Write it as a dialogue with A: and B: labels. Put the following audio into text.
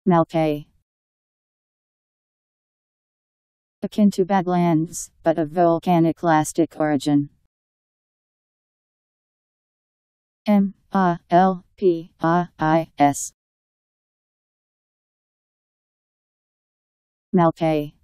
A: Malpaís. Akin to Badlands, but of volcanic lastic origin. Malpaís. Malpaís.